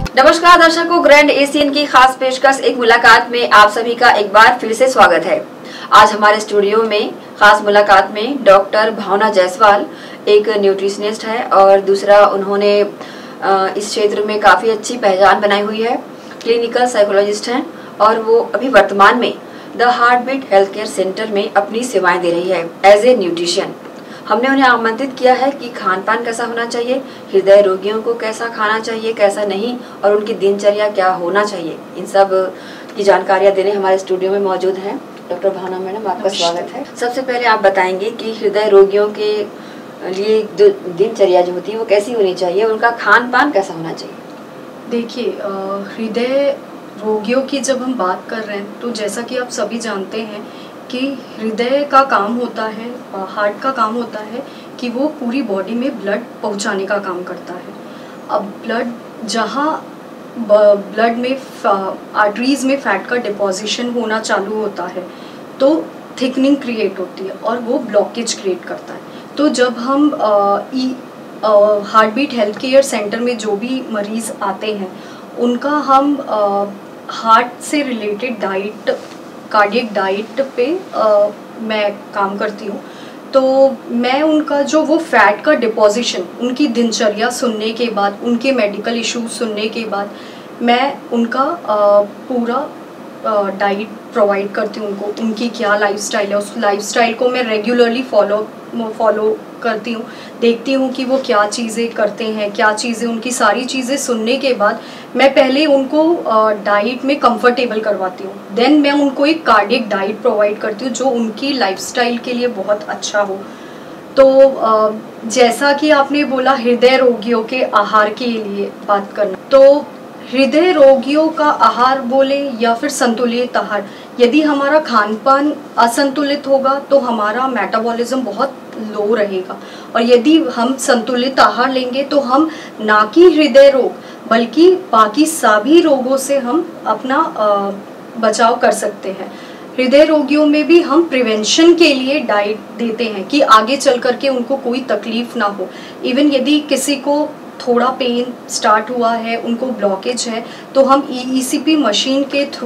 नमस्कार दर्शकों, grand Asian की खास पेशकश एक मुलाकात में आप सभी का एक बार फिर से स्वागत है। आज हमारे स्टूडियो में खास मुलाकात में डॉक्टर भावना जायसवाल एक न्यूट्रिशनिस्ट है और दूसरा उन्होंने इस क्षेत्र में काफ़ी अच्छी पहचान बनाई हुई है। क्लिनिकल साइकोलॉजिस्ट हैं और वो अभी वर्तमान में the heartbeat health care centre में अपनी सेवाएं दे रही है एज ए न्यूट्रिशियन। हमने उन्हें आमंत्रित किया है कि खान पान कैसा होना चाहिए, हृदय रोगियों को कैसा खाना चाहिए, कैसा नहीं, और उनकी दिनचर्या क्या होना चाहिए, इन सब की जानकारियां देने हमारे स्टूडियो में मौजूद हैं। डॉक्टर भावना मैडम, आपका स्वागत है। सबसे पहले आप बताएंगे कि हृदय रोगियों के लिए दिनचर्या जो होती है वो कैसी होनी चाहिए, उनका खान पान कैसा होना चाहिए? देखिए, हृदय रोगियों की जब हम बात कर रहे हैं तो जैसा कि आप सभी जानते हैं कि हृदय का काम होता है, हार्ट का काम होता है कि वो पूरी बॉडी में ब्लड पहुंचाने का काम करता है। अब ब्लड जहाँ ब्लड में आर्टरीज में फैट का डिपॉजिशन होना चालू होता है तो थिकनिंग क्रिएट होती है और वो ब्लॉकेज क्रिएट करता है। तो जब हम हार्टबीट हेल्थ केयर सेंटर में जो भी मरीज़ आते हैं उनका हम हार्ट से रिलेटेड डाइट, कार्डियक डाइट पे मैं काम करती हूँ। तो मैं उनका जो वो फैट का डिपॉजिशन, उनकी दिनचर्या सुनने के बाद, उनके मेडिकल इश्यूज सुनने के बाद मैं उनका पूरा डाइट प्रोवाइड करती हूँ उनको। उनकी क्या लाइफस्टाइल है, उस लाइफस्टाइल को मैं रेगुलरली फॉलो करती हूँ, देखती हूँ कि वो क्या चीज़ें करते हैं, क्या चीज़ें, उनकी सारी चीज़ें सुनने के बाद मैं पहले उनको डाइट में कंफर्टेबल करवाती हूँ। देन मैं उनको एक कार्डियक डाइट प्रोवाइड करती हूँ जो उनकी लाइफस्टाइल के लिए बहुत अच्छा हो। तो जैसा कि आपने बोला हृदय रोगियों के आहार के लिए बात करना, तो हृदय रोगियों का आहार बोले या फिर संतुलित आहार, यदि हमारा खान पान असंतुलित होगा तो हमारा मेटाबॉलिज्म बहुत लो रहेगा, और यदि हम संतुलित आहार लेंगे तो हम ना कि हृदय रोग बल्कि बाकी सभी रोगों से हम अपना बचाव कर सकते हैं। हृदय रोगियों में भी हम प्रिवेंशन के लिए डाइट देते हैं कि आगे चल करके उनको कोई तकलीफ ना हो। इवन यदि किसी को थोड़ा पेन स्टार्ट हुआ है, उनको ब्लॉकेज है, तो हम ECP मशीन के थ्रू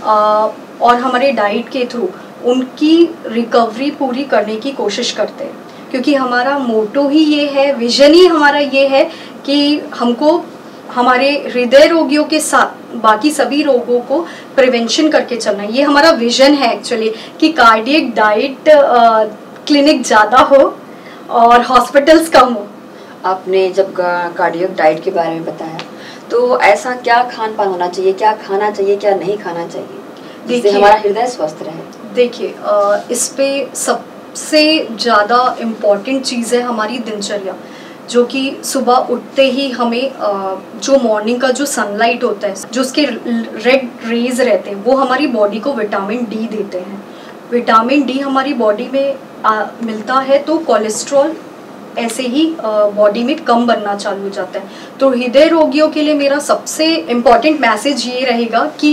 और हमारे डाइट के थ्रू उनकी रिकवरी पूरी करने की कोशिश करते हैं, क्योंकि हमारा मोटो ही ये है, विजन ही हमारा ये है कि हमको हमारे हृदय रोगियों के साथ बाकी सभी रोगों को प्रिवेंशन करके चलना है। ये हमारा विजन है एक्चुअली कि कार्डियक डाइट क्लिनिक ज़्यादा हो और हॉस्पिटल्स कम हो। आपने जब कार्डियक डाइट के बारे में बताया तो ऐसा क्या खान पान होना चाहिए, क्या खाना चाहिए, क्या नहीं खाना चाहिए जिससे हमारा हृदय स्वस्थ रहे? देखिए, इस पे सबसे ज़्यादा इम्पॉर्टेंट चीज़ है हमारी दिनचर्या, जो कि सुबह उठते ही हमें जो मॉर्निंग का जो सनलाइट होता है, जो उसके रेड रेज रहते हैं, वो हमारी बॉडी को विटामिन डी देते हैं। विटामिन डी हमारी बॉडी में मिलता है तो कोलेस्ट्रॉल ऐसे ही बॉडी में कम बनना चालू हो जाता है। तो हृदय रोगियों के लिए मेरा सबसे इम्पॉर्टेंट मैसेज ये रहेगा कि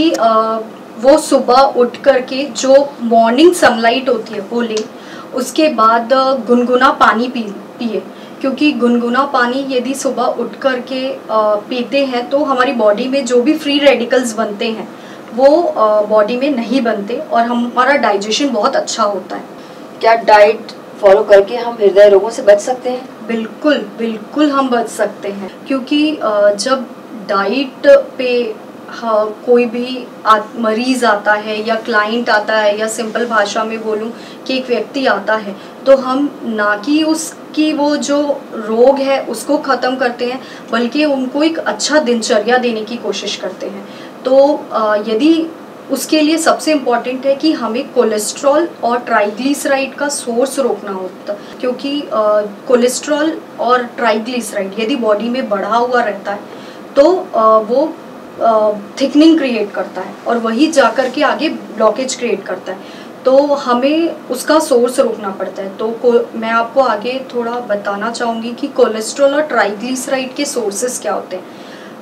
वो सुबह उठ करके जो मॉर्निंग सनलाइट होती है वो लें, उसके बाद गुनगुना पानी पिए, क्योंकि गुनगुना पानी यदि सुबह उठ करके पीते हैं तो हमारी बॉडी में जो भी फ्री रेडिकल्स बनते हैं वो बॉडी में नहीं बनते और हमारा डाइजेशन बहुत अच्छा होता है। क्या डाइट फॉलो करके हम हृदय रोगों से बच सकते हैं? बिल्कुल बिल्कुल हम बच सकते हैं, क्योंकि जब डाइट पे कोई भी मरीज आता है या क्लाइंट आता है, या सिंपल भाषा में बोलूं कि एक व्यक्ति आता है, तो हम ना कि उसकी वो जो रोग है उसको ख़त्म करते हैं बल्कि उनको एक अच्छा दिनचर्या देने की कोशिश करते हैं। तो यदि उसके लिए सबसे इम्पॉर्टेंट है कि हमें कोलेस्ट्रॉल और ट्राइग्लिसराइड का सोर्स रोकना होता है, क्योंकि कोलेस्ट्रॉल और ट्राइग्लिसराइड यदि बॉडी में बढ़ा हुआ रहता है तो वो थिकनिंग क्रिएट करता है और वही जाकर के आगे ब्लॉकेज क्रिएट करता है। तो हमें उसका सोर्स रोकना पड़ता है। तो मैं आपको आगे थोड़ा बताना चाहूँगी कि कोलेस्ट्रॉल और ट्राइग्लिसराइड के सोर्सेज क्या होते हैं।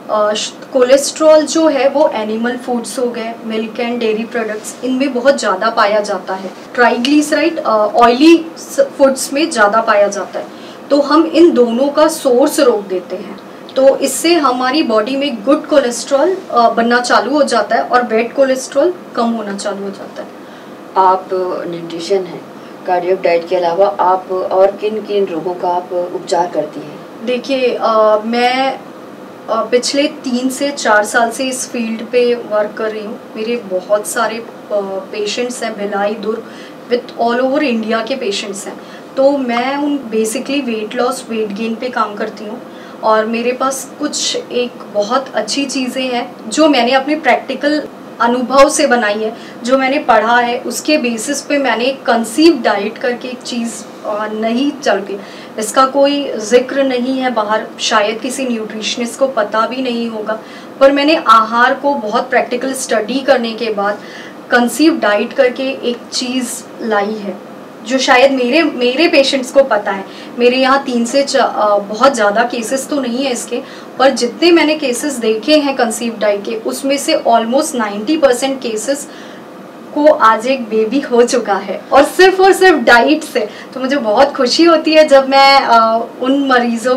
कोलेस्ट्रॉल जो है वो एनिमल फूड्स हो गए, मिल्क एंड डेयरी प्रोडक्ट्स, इनमें बहुत ज़्यादा पाया जाता है। ट्राइग्लिसराइड ऑयली फूड्स में ज़्यादा पाया जाता है। तो हम इन दोनों का सोर्स रोक देते हैं। तो इससे हमारी बॉडी में गुड कोलेस्ट्रॉल बनना चालू हो जाता है और बैड कोलेस्ट्रॉल कम होना चालू हो जाता है। आप न्यूट्रिशन है, कार्डियो डाइट के अलावा आप और किन किन रोगों का आप उपचार करती हैं? देखिए मैं पिछले 3 से 4 साल से इस फील्ड पे वर्क कर रही हूँ। मेरे बहुत सारे पेशेंट्स हैं, Bhilai, Durg, with all over India के पेशेंट्स हैं। तो मैं उन basically weight loss, weight gain पे काम करती हूँ और मेरे पास कुछ एक बहुत अच्छी चीज़ें हैं जो मैंने अपने प्रैक्टिकल अनुभव से बनाई है, जो मैंने पढ़ा है उसके बेसिस पे मैंने कंसीव डाइट करके एक चीज़ नहीं चल के, इसका कोई जिक्र नहीं है बाहर, शायद किसी न्यूट्रिशनिस्ट को पता भी नहीं होगा, पर मैंने आहार को बहुत प्रैक्टिकल स्टडी करने के बाद कंसीव डाइट करके एक चीज़ लाई है जो शायद मेरे पेशेंट्स को पता है। मेरे यहाँ 3 से बहुत ज़्यादा केसेस तो नहीं है इसके, पर जितने मैंने केसेस देखे हैं कंसीव डाइट के, उसमें से ऑलमोस्ट 90% केसेस को आज एक बेबी हो चुका है और सिर्फ डाइट से। तो मुझे बहुत खुशी होती है जब मैं उन मरीज़ों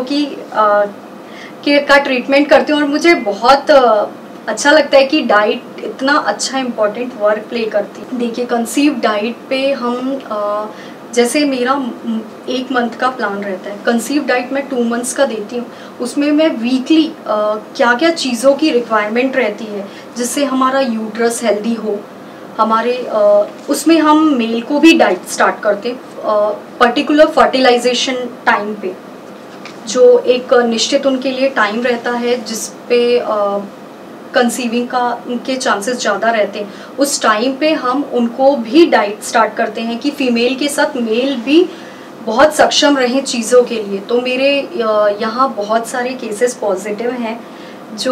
का ट्रीटमेंट करती हूँ और मुझे बहुत अच्छा लगता है कि डाइट इतना अच्छा इम्पोर्टेंट वर्क प्ले करती है। देखिए कंसीव डाइट पे हम जैसे मेरा 1 मंथ का प्लान रहता है, कंसीव डाइट मैं 2 मंथ्स का देती हूँ। उसमें मैं वीकली क्या क्या चीज़ों की रिक्वायरमेंट रहती है जिससे हमारा यूट्रस हेल्दी हो, हमारे उसमें हम मेल को भी डाइट स्टार्ट करते पर्टिकुलर फर्टिलाइजेशन टाइम पे, जो एक निश्चित उनके लिए टाइम रहता है जिस पे कंसीविंग का उनके चांसेस ज़्यादा रहते हैं। उस टाइम पे हम उनको भी डाइट स्टार्ट करते हैं कि फीमेल के साथ मेल भी बहुत सक्षम रहें चीज़ों के लिए। तो मेरे यहाँ बहुत सारे केसेस पॉजिटिव हैं जो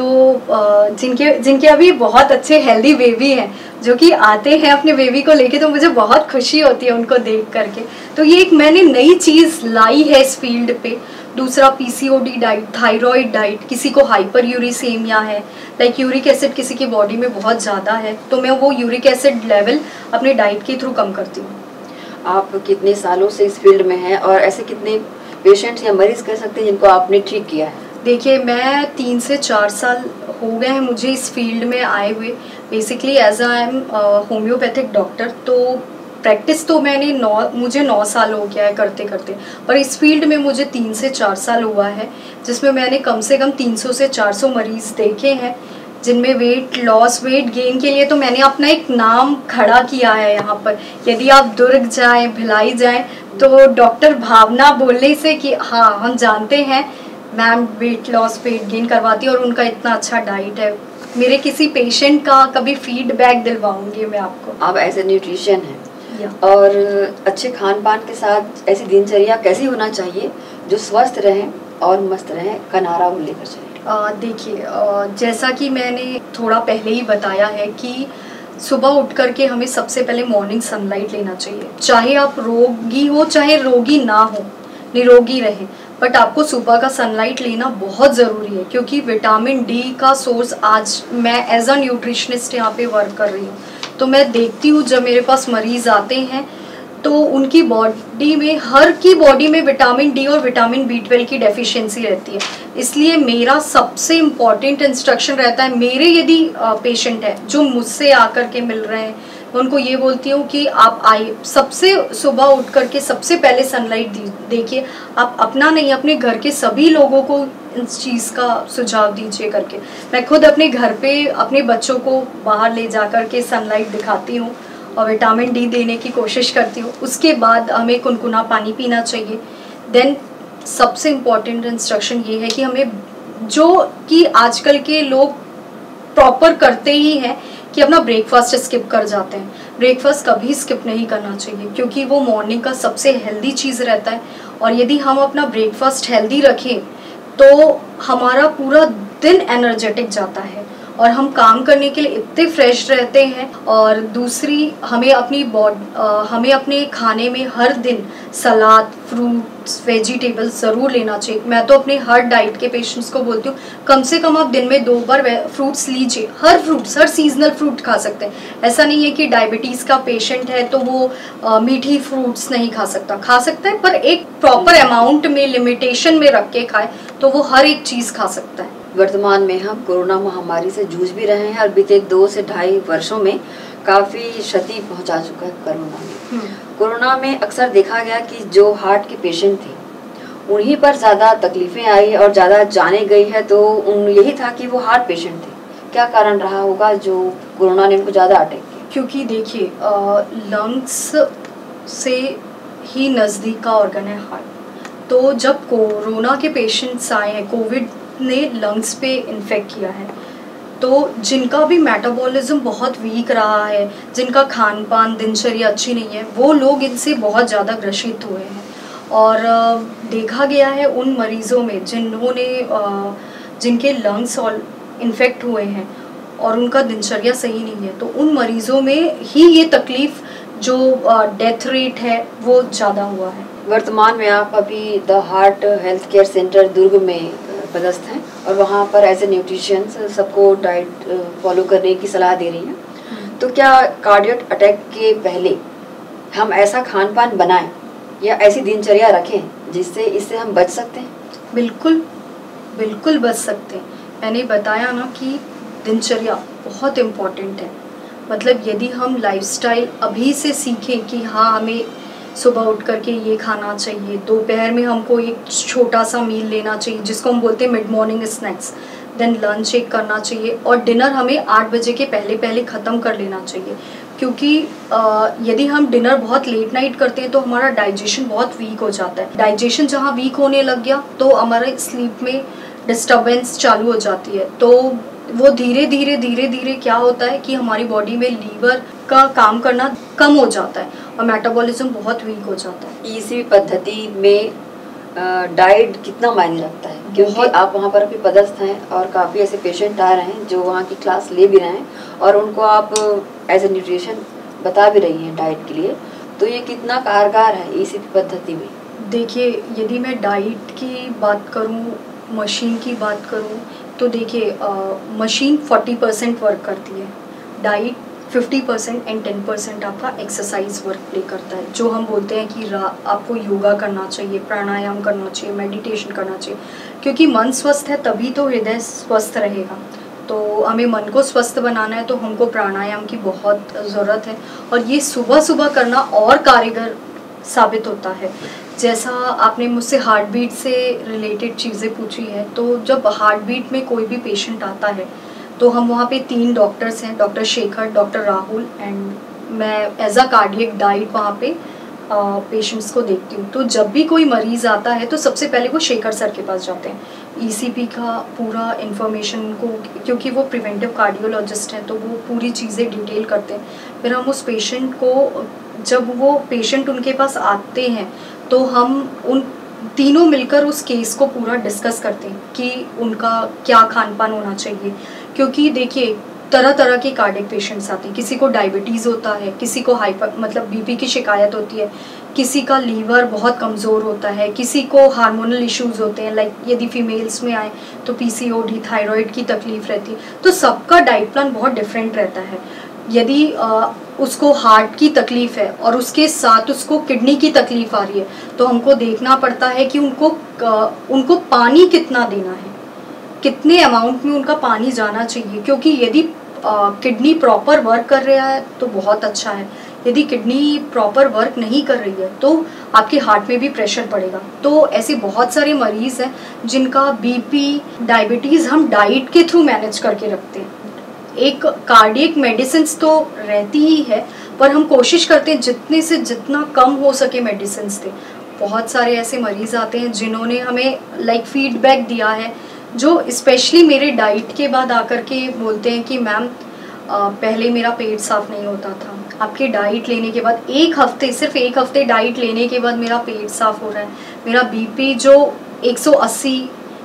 जिनके अभी बहुत अच्छे हेल्दी बेबी हैं जो कि आते हैं अपने बेबी को लेके, तो मुझे बहुत खुशी होती है उनको देख करके। तो ये एक मैंने नई चीज़ लाई है इस फील्ड पे। दूसरा पीसीओडी डाइट, थायराइड डाइट, किसी को हाइपर यूरिसेमिया है, लाइक यूरिक एसिड किसी की बॉडी में बहुत ज़्यादा है, तो मैं वो यूरिक एसिड लेवल अपने डाइट के थ्रू कम करती हूँ। आप कितने सालों से इस फील्ड में हैं और ऐसे कितने पेशेंट्स या मरीज कह सकते हैं जिनको आपने ठीक किया है? देखिए मैं 3 से 4 साल हो गए हैं मुझे इस फील्ड में आए हुए। Basically as I am homeopathic doctor, तो प्रैक्टिस तो मुझे 9 साल हो गया है करते करते, पर इस फील्ड में मुझे 3 से 4 साल हुआ है जिसमें मैंने कम से कम 300 से 400 मरीज़ देखे हैं जिनमें वेट लॉस, वेट गेन के लिए तो मैंने अपना एक नाम खड़ा किया है यहाँ पर। यदि आप दुर्ग जाएं, भिलाई जाएं, तो डॉक्टर भावना बोलने से कि हाँ हम जानते हैं ma'am weight loss, weight gain करवाती है और उनका इतना अच्छा डाइट है। मेरे किसी पेशेंट का कभी फीडबैक दिलवाऊंगी मैं आपको। आप एज ए न्यूट्रिशन है और अच्छे खान पान के साथ ऐसी दिनचर्या कैसी होना चाहिए जो स्वस्थ रहें और मस्त रहें, कनारा वो लेकर चलें? देखिए जैसा कि मैंने थोड़ा पहले ही बताया है कि सुबह उठ करके हमें सबसे पहले मॉर्निंग सनलाइट लेना चाहिए। चाहे आप रोगी हो चाहे रोगी ना हो, निरोगी रहें, बट आपको सुबह का सनलाइट लेना बहुत ज़रूरी है क्योंकि विटामिन डी का सोर्स, आज मैं एज अ न्यूट्रिशनिस्ट यहाँ पे वर्क कर रही हूँ, तो मैं देखती हूँ जब मेरे पास मरीज़ आते हैं तो उनकी बॉडी में, हर की बॉडी में विटामिन डी और विटामिन B12 की डेफिशिएंसी रहती है। इसलिए मेरा सबसे इम्पॉर्टेंट इंस्ट्रक्शन रहता है, मेरे यदि पेशेंट है जो मुझसे आकर के मिल रहे हैं, मैं उनको ये बोलती हूँ कि आप आइए, सबसे सुबह उठ करके सबसे पहले सनलाइट देखिए। आप अपना नहीं, अपने घर के सभी लोगों को इस चीज़ का सुझाव दीजिए करके। मैं खुद अपने घर पे अपने बच्चों को बाहर ले जा कर के सनलाइट दिखाती हूँ और विटामिन डी देने की कोशिश करती हूँ। उसके बाद हमें गुनगुना पानी पीना चाहिए। देन सबसे इम्पॉर्टेंट इंस्ट्रक्शन ये है कि हमें, जो कि आजकल के लोग प्रॉपर करते ही हैं, कि अपना ब्रेकफास्ट स्किप कर जाते हैं। ब्रेकफास्ट कभी स्किप नहीं करना चाहिए क्योंकि वो मॉर्निंग का सबसे हेल्दी चीज़ रहता है और यदि हम अपना ब्रेकफास्ट हेल्दी रखें तो हमारा पूरा दिन एनर्जेटिक जाता है और हम काम करने के लिए इतने फ्रेश रहते हैं। और दूसरी, हमें अपने खाने में हर दिन सलाद, फ्रूट्स, वेजिटेबल्स ज़रूर लेना चाहिए। मैं तो अपने हर डाइट के पेशेंट्स को बोलती हूँ कम से कम आप दिन में 2 बार फ्रूट्स लीजिए। हर सीजनल फ्रूट खा सकते हैं। ऐसा नहीं है कि डायबिटीज़ का पेशेंट है तो वो मीठी फ्रूट्स नहीं खा सकता है, पर एक प्रॉपर अमाउंट में, लिमिटेशन में रख के खाए तो वो हर एक चीज़ खा सकता है। वर्तमान में हम कोरोना महामारी से जूझ भी रहे हैं और बीते 2 से ढाई वर्षों में काफ़ी क्षति पहुंचा चुका है कोरोना में। कोरोना में अक्सर देखा गया कि जो हार्ट के पेशेंट थे उन्हीं पर ज़्यादा तकलीफ़ें आई और ज़्यादा जाने गई है, तो यही था कि वो हार्ट पेशेंट थे। क्या कारण रहा होगा जो कोरोना ने उनको ज़्यादा अटैक किया? क्योंकि देखिए, लंग्स से ही नज़दीक का ऑर्गन है हार्ट। तो जब कोरोना के पेशेंट्स आए हैं, कोविड ने लंग्स पे इन्फेक्ट किया है, तो जिनका भी मेटाबॉलिज्म बहुत वीक रहा है, जिनका खान पान दिनचर्या अच्छी नहीं है, वो लोग इनसे बहुत ज़्यादा ग्रसित हुए हैं। और देखा गया है उन मरीज़ों में जिनके लंग्स इन्फेक्ट हुए हैं और उनका दिनचर्या सही नहीं है, तो उन मरीज़ों में ही ये तकलीफ़, जो डेथ रेट है वो ज़्यादा हुआ है। वर्तमान में आप अभी the heart health care centre Durg में पदस्थ हैं और वहाँ पर एज ए न्यूट्रिशियन सबको डाइट फॉलो करने की सलाह दे रही हैं। तो क्या कार्डियक अटैक के पहले हम ऐसा खान पान बनाएं या ऐसी दिनचर्या रखें जिससे इससे हम बच सकते हैं? बिल्कुल बच सकते हैं। मैंने बताया ना कि दिनचर्या बहुत इम्पोर्टेंट है। मतलब यदि हम लाइफस्टाइल अभी से सीखें कि हाँ, हमें सुबह उठ करके ये खाना चाहिए, दोपहर में हमको एक छोटा सा मील लेना चाहिए जिसको हम बोलते हैं mid morning snacks, then lunch एक करना चाहिए और डिनर हमें 8 बजे के पहले ख़त्म कर लेना चाहिए। क्योंकि यदि हम डिनर बहुत लेट नाइट करते हैं तो हमारा डाइजेशन बहुत वीक हो जाता है। डाइजेशन जहाँ वीक होने लग गया तो हमारे स्लीप में डिस्टर्बेंस चालू हो जाती है। तो वो धीरे धीरे क्या होता है कि हमारी बॉडी में लीवर का काम करना कम हो जाता है और मेटाबॉलिज्म बहुत वीक हो जाता है। इसी पद्धति में डाइट कितना मायने रखता है? क्योंकि आप वहाँ पर अभी पदस्थ हैं और काफ़ी ऐसे पेशेंट आ रहे हैं जो वहाँ की क्लास ले भी रहे हैं और उनको आप एज ए न्यूट्रिशन बता भी रही हैं डाइट के लिए, तो ये कितना कारगर है इसी पद्धति में? देखिए, यदि मैं डाइट की बात करूँ, मशीन की बात करूँ, तो देखिए मशीन 40% वर्क करती है, डाइट 50% एंड 10% आपका एक्सरसाइज वर्क प्ले करता है। जो हम बोलते हैं कि आपको योगा करना चाहिए, प्राणायाम करना चाहिए, मेडिटेशन करना चाहिए, क्योंकि मन स्वस्थ है तभी तो हृदय स्वस्थ रहेगा। तो हमें मन को स्वस्थ बनाना है तो हमको प्राणायाम की बहुत ज़रूरत है और ये सुबह करना और कारगर साबित होता है। जैसा आपने मुझसे हार्ट बीट से रिलेटेड चीज़ें पूछी हैं, तो जब हार्ट बीट में कोई भी पेशेंट आता है तो हम वहाँ पे 3 डॉक्टर्स हैं, doctor Shekhar, doctor Rahul and मैं एज अ कार्डियक डाइट वहाँ पे पेशेंट्स को देखती हूँ। तो जब भी कोई मरीज़ आता है तो सबसे पहले वो शेखर सर के पास जाते हैं, ईसीपी का पूरा इन्फॉर्मेशन को, क्योंकि वो प्रिवेंटिव कार्डियोलॉजिस्ट हैं तो वो पूरी चीज़ें डिटेल करते हैं। फिर हम उस पेशेंट को, जब वो पेशेंट उनके पास आते हैं तो हम उन तीनों मिलकर उस केस को पूरा डिस्कस करते हैं कि उनका क्या खान पान होना चाहिए। क्योंकि देखिए, तरह के कार्डियक पेशेंट्स आते हैं, किसी को डायबिटीज़ होता है, किसी को बीपी की शिकायत होती है, किसी का लीवर बहुत कमज़ोर होता है, किसी को हार्मोनल इश्यूज़ होते हैं, लाइक यदि फीमेल्स में आए तो पीसीओडी, थायराइड की तकलीफ़ रहती है। तो सबका डाइट प्लान बहुत डिफरेंट रहता है। यदि उसको हार्ट की तकलीफ़ है और उसके साथ उसको किडनी की तकलीफ़ आ रही है तो हमको देखना पड़ता है कि उनको पानी कितना देना है, कितने अमाउंट में उनका पानी जाना चाहिए। क्योंकि यदि किडनी प्रॉपर वर्क कर रहा है तो बहुत अच्छा है, यदि किडनी प्रॉपर वर्क नहीं कर रही है तो आपके हार्ट में भी प्रेशर पड़ेगा। तो ऐसे बहुत सारे मरीज़ हैं जिनका बीपी, डायबिटीज़ हम डाइट के थ्रू मैनेज करके रखते हैं। एक कार्डियक मेडिसिन्स तो रहती ही है, पर हम कोशिश करते हैं जितने से जितना कम हो सके मेडिसिन्स दें। बहुत सारे ऐसे मरीज़ आते हैं जिन्होंने हमें फीडबैक दिया है, जो स्पेशली मेरे डाइट के बाद आकर के बोलते हैं कि मैम पहले मेरा पेट साफ़ नहीं होता था, आपके डाइट लेने के बाद सिर्फ एक हफ्ते डाइट लेने के बाद मेरा पेट साफ़ हो रहा है, मेरा बीपी जो 180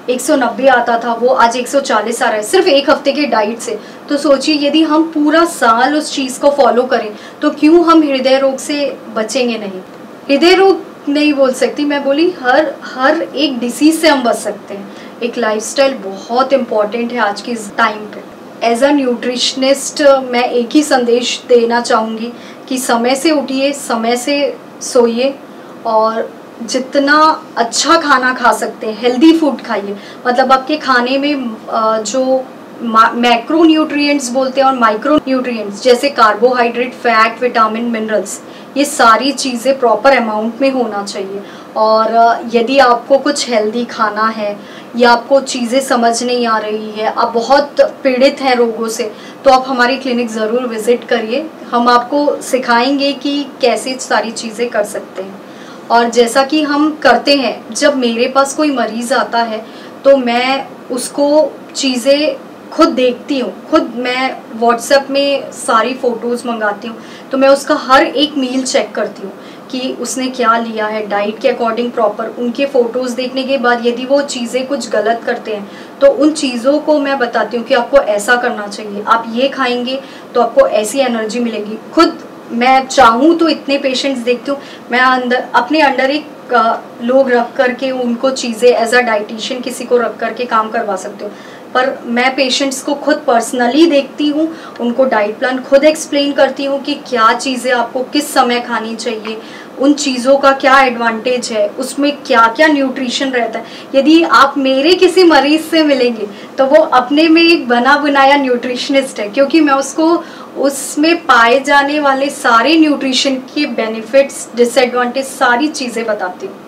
190 आता था वो आज 140 आ रहा है सिर्फ एक हफ्ते के डाइट से। तो सोचिए यदि हम पूरा साल उस चीज़ को फॉलो करें तो क्यों हम हृदय रोग से बचेंगे नहीं। हृदय रोग नहीं बोल सकती मैं, बोली हर एक डिसीज से हम बच सकते हैं। एक लाइफस्टाइल बहुत इम्पॉर्टेंट है आज के टाइम पे। एज अ न्यूट्रिशनिस्ट मैं एक ही संदेश देना चाहूँगी कि समय से उठिए, समय से सोइए और जितना अच्छा खाना खा सकते हैं हेल्दी फूड खाइए। मतलब आपके खाने में जो मैक्रो न्यूट्रिएंट्स बोलते हैं और माइक्रो न्यूट्रिएंट्स जैसे कार्बोहाइड्रेट, फैट, विटामिन, मिनरल्स, ये सारी चीज़ें प्रॉपर अमाउंट में होना चाहिए। और यदि आपको कुछ हेल्दी खाना है या आपको चीज़ें समझ नहीं आ रही है, आप बहुत पीड़ित हैं रोगों से, तो आप हमारी क्लिनिक ज़रूर विज़िट करिए। हम आपको सिखाएंगे कि कैसे सारी चीज़ें कर सकते हैं। और जैसा कि हम करते हैं, जब मेरे पास कोई मरीज़ आता है तो मैं उसको चीज़ें खुद देखती हूँ, खुद मैं व्हाट्सएप में सारी फ़ोटोज़ मंगाती हूँ, तो मैं उसका हर एक मील चेक करती हूँ कि उसने क्या लिया है डाइट के अकॉर्डिंग प्रॉपर। उनके फ़ोटोज़ देखने के बाद यदि वो चीज़ें कुछ गलत करते हैं तो उन चीज़ों को मैं बताती हूँ कि आपको ऐसा करना चाहिए, आप ये खाएंगे तो आपको ऐसी एनर्जी मिलेगी। खुद मैं चाहूँ तो इतने पेशेंट्स देखती हूँ, मैं अपने अंडर एक लोग रख करके उनको चीज़ें एज अ डाइटिशियन किसी को रख करके काम करवा सकती हूँ। पर मैं पेशेंट्स को खुद पर्सनली देखती हूँ, उनको डाइट प्लान खुद एक्सप्लेन करती हूँ कि क्या चीज़ें आपको किस समय खानी चाहिए, उन चीज़ों का क्या एडवांटेज है, उसमें क्या क्या न्यूट्रिशन रहता है। यदि आप मेरे किसी मरीज़ से मिलेंगे तो वो अपने में एक बना बनाया न्यूट्रिशनिस्ट है, क्योंकि मैं उसको उसमें पाए जाने वाले सारे न्यूट्रिशन के बेनिफिट्स, डिसएडवांटेज, सारी चीज़ें बताती हूँ।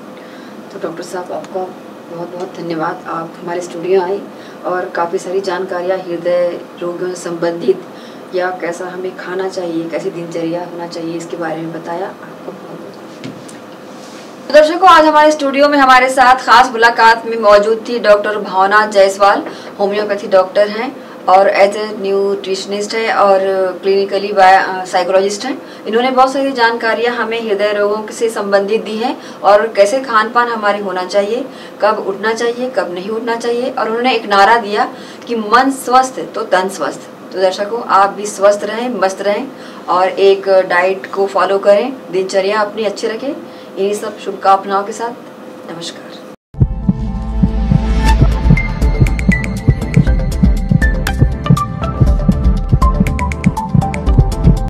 तो डॉक्टर साहब आपका बहुत बहुत धन्यवाद, आप हमारे स्टूडियो आए और काफ़ी सारी जानकारियाँ हृदय रोगों से संबंधित या कैसा हमें खाना चाहिए, कैसी दिनचर्या होना चाहिए, इसके बारे में बताया। आपको बहुत बहुत दर्शकों, आज हमारे स्टूडियो में हमारे साथ खास मुलाकात में मौजूद थी doctor Bhavna Jaiswal. Homeopathy doctor हैं और एज ए न्यूट्रिशनिस्ट है और क्लिनिकली साइकोलॉजिस्ट हैं। इन्होंने बहुत सारी जानकारियां हमें हृदय रोगों से संबंधित दी हैं और कैसे खान पान हमारे होना चाहिए, कब उठना चाहिए, कब नहीं उठना चाहिए। और उन्होंने एक नारा दिया कि मन स्वस्थ तो तन स्वस्थ। तो दर्शकों, आप भी स्वस्थ रहें, मस्त रहें और एक डाइट को फॉलो करें, दिनचर्या अपनी अच्छी रखें। इन्हीं सब शुभकामनाओं के साथ नमस्कार।